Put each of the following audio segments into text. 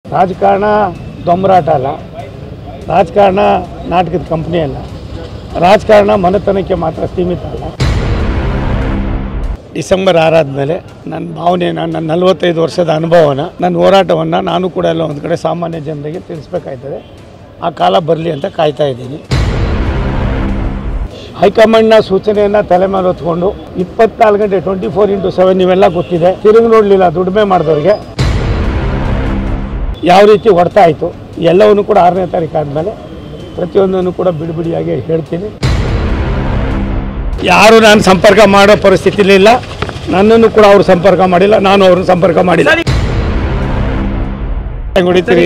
ರಾಜಕಾರಣ ದೊಂಬರಾಟ ಅಲ್ಲ, ರಾಜಕಾರಣ ನಾಟಕದ ಕಂಪ್ನಿ ಅಲ್ಲ, ರಾಜಕಾರಣ ಮನೆತನಕ್ಕೆ ಮಾತ್ರ ಸೀಮಿತ ಅಲ್ಲ. ಡಿಸೆಂಬರ್ 6 ಆದಮೇಲೆ ನನ್ನ ಭಾವನೆಯನ್ನು, ನನ್ನ 45 ವರ್ಷದ ಅನುಭವನ, ನನ್ನ ಹೋರಾಟವನ್ನು ನಾನು ಕೂಡ ಎಲ್ಲ ಒಂದು ಕಡೆ ಸಾಮಾನ್ಯ ಜನರಿಗೆ ತಿಳಿಸ್ಬೇಕಾಯ್ತದೆ. ಆ ಕಾಲ ಬರಲಿ ಅಂತ ಕಾಯ್ತಾ ಇದ್ದೀನಿ. ಹೈಕಮಾಂಡ್ನ ಸೂಚನೆಯನ್ನು ತಲೆ ಮೇಲೆ ಹೊತ್ಕೊಂಡು 24 ಗಂಟೆ 24x7 ನೀವೆಲ್ಲ ಗೊತ್ತಿದೆ, ತಿರುಗಿ ನೋಡಲಿಲ್ಲ ದುಡಿಮೆ ಮಾಡಿದವ್ರಿಗೆ ಯಾವ ರೀತಿ ಹೊಡೆತ ಆಯಿತು ಎಲ್ಲವನ್ನೂ ಕೂಡ 6ನೇ ತಾರೀಕು ಆದಮೇಲೆ ಪ್ರತಿಯೊಂದನ್ನು ಕೂಡ ಬಿಡಿಬಿಡಿಯಾಗಿ ಹೇಳ್ತೀನಿ. ಯಾರು ನಾನು ಸಂಪರ್ಕ ಮಾಡೋ ಪರಿಸ್ಥಿತಿಲಿಲ್ಲ, ನನ್ನನ್ನು ಕೂಡ ಅವರು ಸಂಪರ್ಕ ಮಾಡಿಲ್ಲ, ನಾನು ಅವ್ರನ್ನ ಸಂಪರ್ಕ ಮಾಡಿಲ್ಲ. ಹೊಡಿತೀರಿ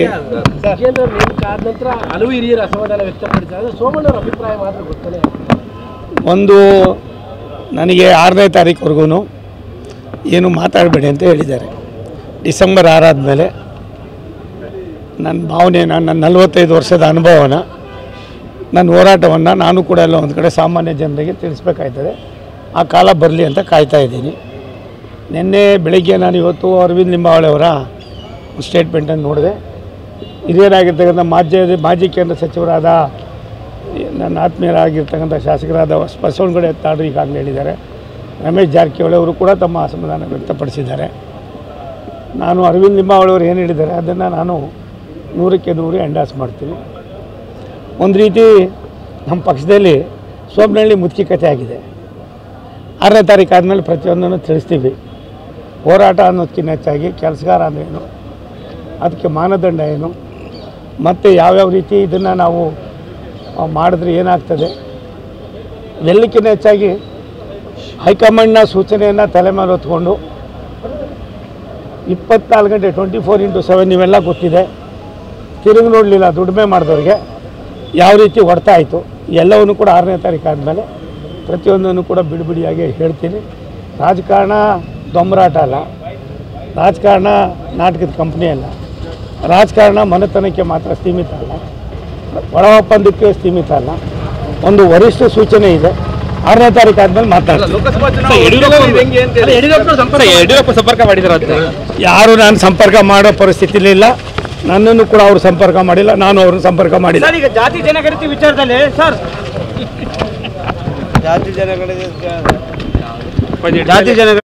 ಹಲವು ಹಿರಿಯರು ಅಸಮಾಧಾನ ವ್ಯಕ್ತಪಡಿಸಿದ್ದಾರೆ. ಸೋಮಣ್ಣವರ ಅಭಿಪ್ರಾಯ ಮಾತ್ರ ಗೊತ್ತಲೇ. ಒಂದು ನನಗೆ 6ನೇ ತಾರೀಕುವರೆಗೂ ಏನು ಮಾತಾಡಬೇಡಿ ಅಂತ ಹೇಳಿದ್ದಾರೆ. ಡಿಸೆಂಬರ್ 6 ಆದಮೇಲೆ ನನ್ನ ಭಾವನೆಯನ್ನು, ನನ್ನ 45 ವರ್ಷದ ಅನುಭವನ, ನನ್ನ ಹೋರಾಟವನ್ನು ನಾನು ಕೂಡ ಎಲ್ಲ ಒಂದು ಕಡೆ ಸಾಮಾನ್ಯ ಜನರಿಗೆ ತಿಳಿಸ್ಬೇಕಾಯ್ತದೆ. ಆ ಕಾಲ ಬರಲಿ ಅಂತ ಕಾಯ್ತಾ ಇದ್ದೀನಿ. ನಿನ್ನೆ ಬೆಳಗ್ಗೆ ನಾನು ಇವತ್ತು ಅರವಿಂದ್ ಲಿಂಬಾವಳಿ ಅವರ ಸ್ಟೇಟ್ಮೆಂಟನ್ನು ನೋಡಿದೆ. ಹಿರಿಯರಾಗಿರ್ತಕ್ಕಂಥ ಮಾಜಿ ಕೇಂದ್ರ ಸಚಿವರಾದ ನನ್ನ ಆತ್ಮೀಯರಾಗಿರ್ತಕ್ಕಂಥ ಶಾಸಕರಾದ ಬಸವನಗುಡಿ ತಾಡು ಈಗಾಗಲೇ ಹೇಳಿದ್ದಾರೆ. ರಮೇಶ್ ಜಾರಕಿಹೊಳಿ ಅವರು ಕೂಡ ತಮ್ಮ ಅಸಮಾಧಾನ ವ್ಯಕ್ತಪಡಿಸಿದ್ದಾರೆ. ನಾನು ಅರವಿಂದ್ ಲಿಂಬಾವಳಿ ಅವರು ಏನು ಹೇಳಿದ್ದಾರೆ ಅದನ್ನು ನಾನು 100ಕ್ಕೆ 100 ಎಂಡಾಸ್ ಮಾಡ್ತೀನಿ. ಒಂದು ರೀತಿ ನಮ್ಮ ಪಕ್ಷದಲ್ಲಿ ಸೋಮನಹಳ್ಳಿ ಮುದುಕಿ ಕಥೆ ಆಗಿದೆ. 6ನೇ ತಾರೀಕು ಆದಮೇಲೆ ಪ್ರತಿಯೊಂದನ್ನು ತಿಳಿಸ್ತೀವಿ. ಹೋರಾಟ ಅನ್ನೋದಕ್ಕಿಂತ ಹೆಚ್ಚಾಗಿ ಕೆಲಸಗಾರ ಅಂದ್ರೇನು, ಅದಕ್ಕೆ ಮಾನದಂಡ ಏನು, ಮತ್ತು ಯಾವ್ಯಾವ ರೀತಿ ಇದನ್ನು ನಾವು ಮಾಡಿದ್ರೆ ಏನಾಗ್ತದೆ, ಎಲ್ಲಕ್ಕಿಂತ ಹೆಚ್ಚಾಗಿ ಹೈಕಮಾಂಡ್ನ ಸೂಚನೆಯನ್ನು ತಲೆ ಮೇಲೆ ಹೊತ್ಕೊಂಡು 24 ಗಂಟೆ 24x7 ನೀವೆಲ್ಲ ಗೊತ್ತಿದೆ, ತಿರುಗಿ ನೋಡಲಿಲ್ಲ ದುಡಿಮೆ ಮಾಡಿದವ್ರಿಗೆ ಯಾವ ರೀತಿ ಹೊಡೆತ ಆಯಿತು ಎಲ್ಲವನ್ನೂ ಕೂಡ 6ನೇ ತಾರೀಕು ಆದಮೇಲೆ ಪ್ರತಿಯೊಂದನ್ನು ಕೂಡ ಬಿಡಿಬಿಡಿಯಾಗಿ ಹೇಳ್ತೀನಿ. ರಾಜಕಾರಣ ದೊಂಬರಾಟ ಅಲ್ಲ, ರಾಜಕಾರಣ ನಾಟಕದ ಕಂಪ್ನಿ ಅಲ್ಲ, ರಾಜಕಾರಣ ಮನೆತನಕ್ಕೆ ಮಾತ್ರ ಸೀಮಿತ ಅಲ್ಲ, ಒಳ ಒಪ್ಪಂದಕ್ಕೆ ಸೀಮಿತ ಅಲ್ಲ. ಒಂದು ವರಿಷ್ಠ ಸೂಚನೆ ಇದೆ. 6ನೇ ತಾರೀಕು ಆದಮೇಲೆ ಮಾತಾಡ್ತೀನಿ. ಸಂಪರ್ಕ ಮಾಡಿದ್ರು, ಯಾರು ನಾನು ಸಂಪರ್ಕ ಮಾಡೋ ಪರಿಸ್ಥಿತಿಲಿಲ್ಲ, ನನ್ನನ್ನು ಕೂಡ ಅವರು ಸಂಪರ್ಕ ಮಾಡಿಲ್ಲ, ನಾನು ಅವ್ರನ್ನ ಸಂಪರ್ಕ ಮಾಡಿಲ್ಲ. ಈಗ ಜಾತಿ ಜನಗಣತಿ ವಿಚಾರದಲ್ಲಿ ಸರ್, ಜಾತಿ ಜನ